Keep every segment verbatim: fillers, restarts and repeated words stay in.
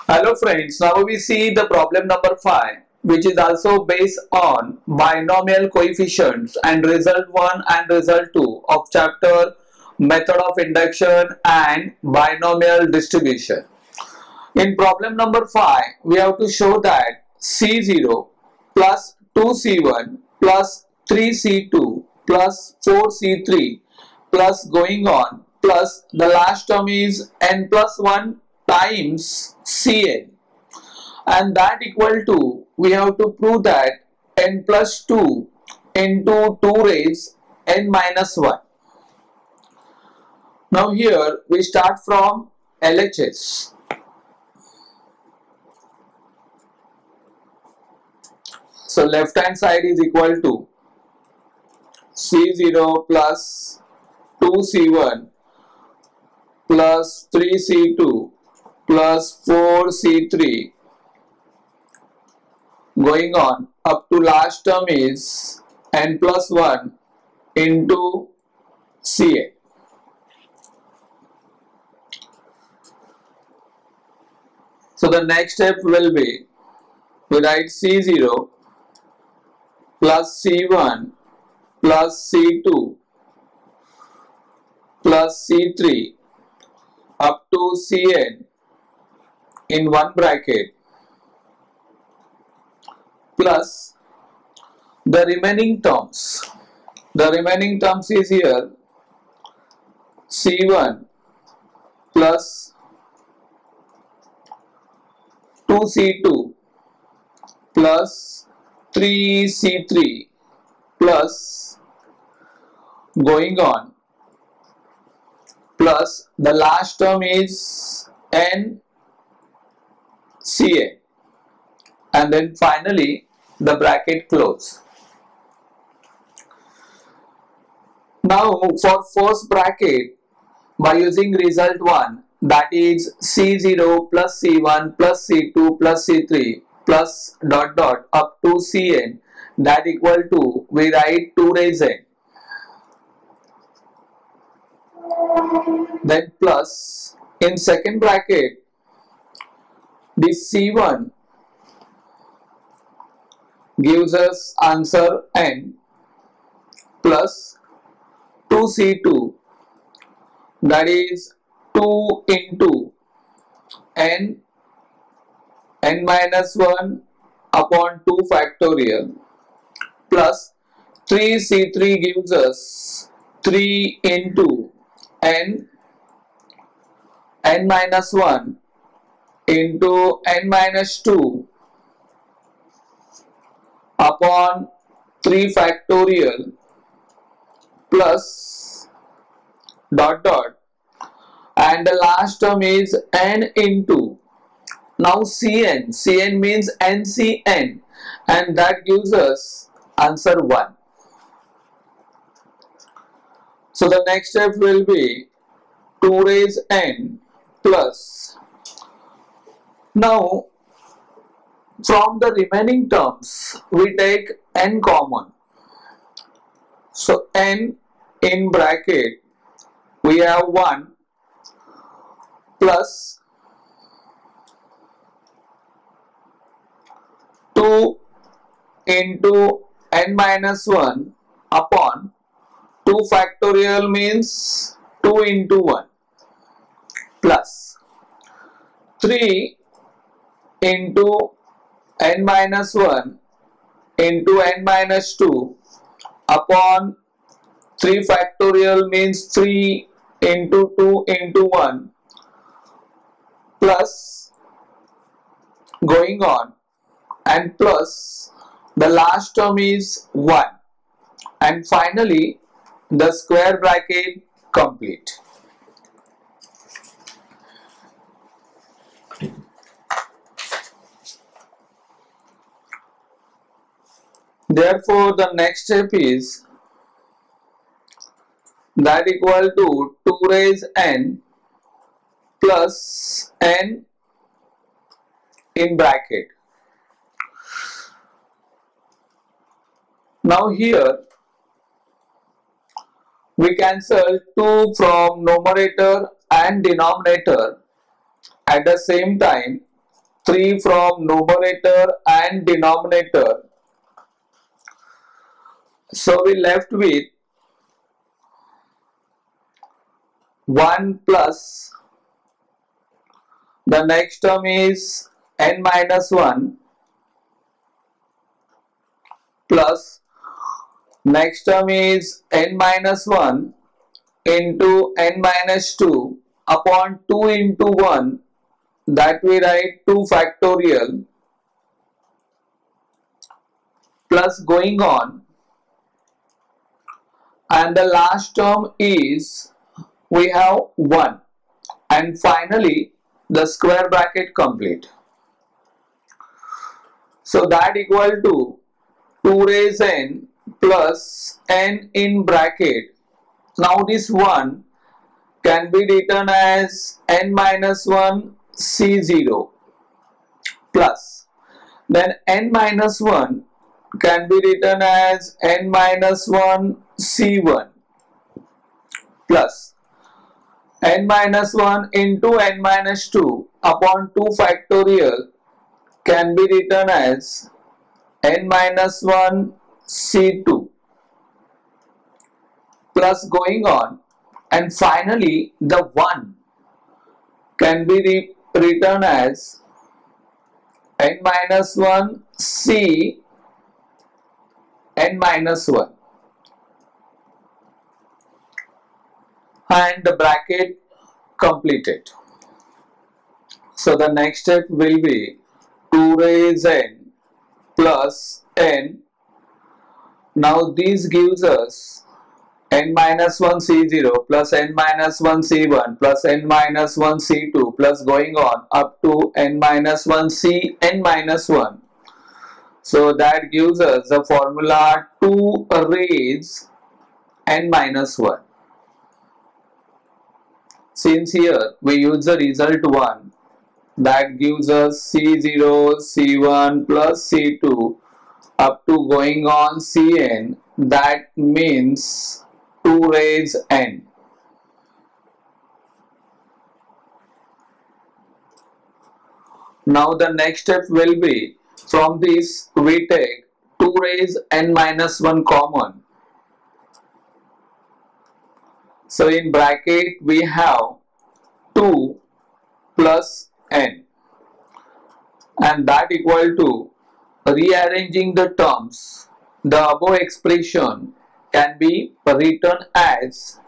Hello friends, now we see the problem number five, which is also based on binomial coefficients and result one and result two of chapter method of induction and binomial distribution. In problem number five, we have to show that C zero plus two C one plus three C two plus four C three plus going on plus the last term is n plus one times Cn, and that equal to, we have to prove that n plus two into two raised n minus one. Now here we start from L H S. So left hand side is equal to C zero plus two C one plus three C two plus four C three going on up to last term is n plus one into Ca. So the next step will be, we write C zero plus C one plus C two plus C three up to Cn in one bracket plus the remaining terms. The remaining terms is here C one plus two C two plus three C three plus going on plus the last term is n Ca, and then finally the bracket close. Now for first bracket, by using result one, that is C zero plus C one plus C two plus C three plus dot dot up to Cn, that equal to, we write two raised n, then plus in second bracket this C one gives us answer n plus two C two, that is two into n n minus one upon two factorial plus three C three gives us three into n n minus one into n minus two upon three factorial plus dot dot, and the last term is n into, now Cn, Cn means N C N, and that gives us answer one. So the next step will be two raised n plus, now from the remaining terms we take n common. So n in bracket we have one plus two into n minus one upon two factorial means two into one plus three into n minus one into n minus two upon three factorial means three into two into one plus going on, and plus the last term is one, and finally the square bracket complete. Therefore the next step is that equal to two raised n plus n in bracket. Now here we cancel two from numerator and denominator at the same time, three from numerator and denominator. So we left with one plus the next term is n minus one plus next term is n minus one into n minus two upon two into one, that we write two factorial, plus going on, and the last term is we have one, and finally the square bracket complete. So that equal to two raised n plus n in bracket. Now this one can be written as n minus one c zero plus, then n minus one can be written as n minus one c one plus n minus one into n minus two upon two factorial can be written as n minus one c two plus going on, and finally the one can be re written as n minus one c n minus one, and the bracket completed. So the next step will be two raised n plus n. Now this gives us n minus one c zero plus n minus one c one plus n minus one c two plus going on up to n minus one c n minus one. So that gives us the formula two raised n minus one. Since here we use the result one, that gives us c zero, c one plus c two up to going on cn, that means two raised n. Now the next step will be, from this we take two raised n minus one common. So in bracket we have two plus n, and that equal to, rearranging the terms, the above expression can be written as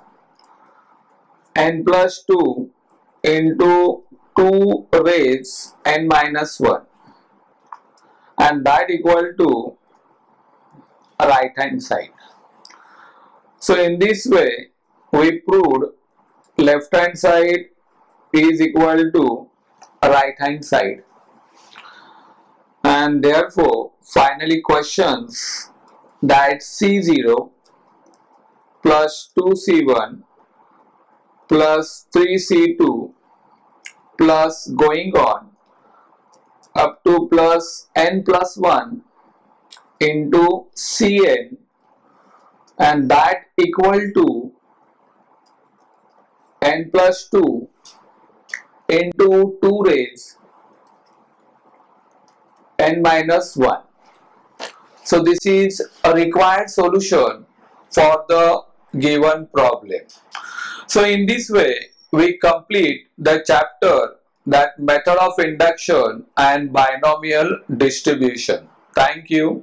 n plus two into two raised n minus one, and that equal to right hand side. So in this way we proved left hand side is equal to right hand side, and therefore finally questions that c zero plus two c one plus three c two plus going on up to plus n plus one into cn, and that equal to n plus two into two raised n minus one. So this is a required solution for the given problem. So in this way we complete the chapter, that method of induction and binomial distribution. Thank you.